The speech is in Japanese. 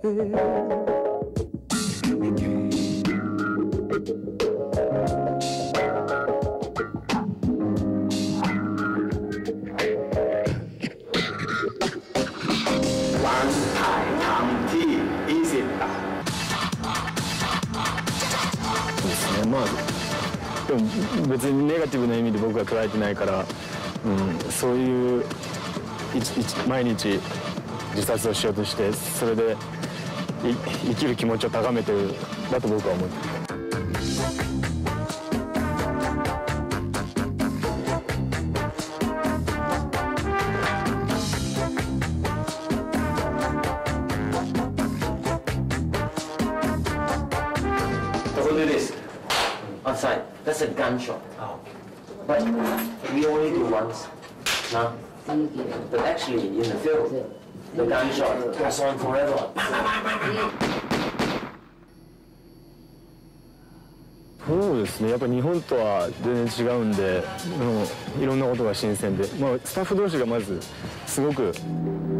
まあでも別にネガティブな意味で僕は捉えてないから、そういう毎日自殺をしようとしてそれで生きる気持ちを高めてるだと僕は思ってる。 Outside, that's a gunshot. Oh. But we only do once. No? But actually, in the field, the gunshot goes on forever. そうですね、やっぱ日本とは全然違うんで、いろんなことが新鮮で、スタッフ同士がまずすごく